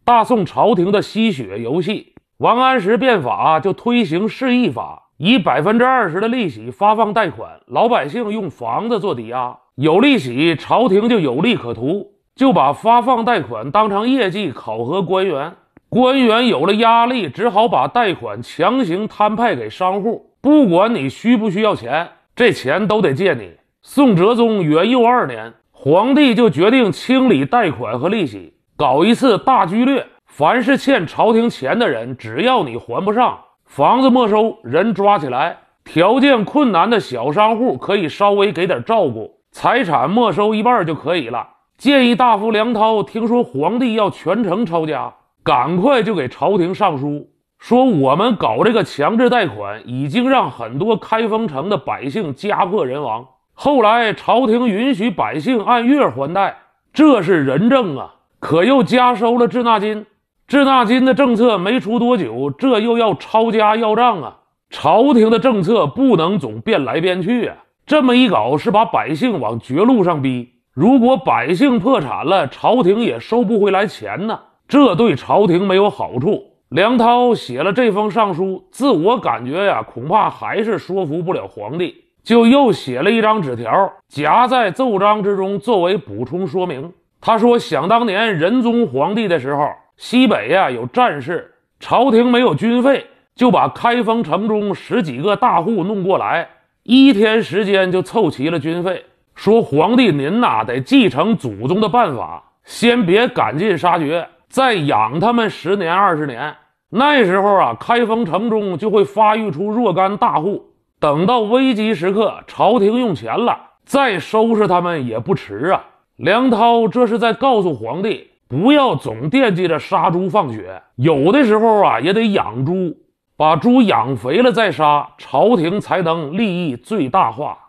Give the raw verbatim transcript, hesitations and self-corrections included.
大宋朝廷的吸血游戏。王安石变法就推行市易法，以百分之二十的利息发放贷款，老百姓用房子做抵押，有利息，朝廷就有利可图，就把发放贷款当成业绩考核官员。官员有了压力，只好把贷款强行摊派给商户，不管你需不需要钱，这钱都得借你。宋哲宗元佑二年，皇帝就决定清理贷款和利息，搞一次大拘掠，凡是欠朝廷钱的人，只要你还不上，房子没收，人抓起来。条件困难的小商户可以稍微给点照顾，财产没收一半就可以了。建议大夫梁涛听说皇帝要全城抄家，赶快就给朝廷上书，说我们搞这个强制贷款已经让很多开封城的百姓家破人亡。后来朝廷允许百姓按月还贷，这是仁政啊，可又加收了滞纳金。滞纳金的政策没出多久，这又要抄家要账啊。朝廷的政策不能总变来变去啊，这么一搞是把百姓往绝路上逼。如果百姓破产了，朝廷也收不回来钱呢，这对朝廷没有好处。梁涛写了这封上书，自我感觉呀，恐怕还是说服不了皇帝，就又写了一张纸条，夹在奏章之中作为补充说明。他说，想当年仁宗皇帝的时候，西北呀有战事，朝廷没有军费，就把开封城中十几个大户弄过来，一天时间就凑齐了军费。说皇帝您呐，得继承祖宗的办法，先别赶尽杀绝，再养他们十年二十年。那时候啊，开封城中就会发育出若干大户，等到危急时刻，朝廷用钱了，再收拾他们也不迟啊。梁涛这是在告诉皇帝，不要总惦记着杀猪放血，有的时候啊也得养猪，把猪养肥了再杀，朝廷才能利益最大化。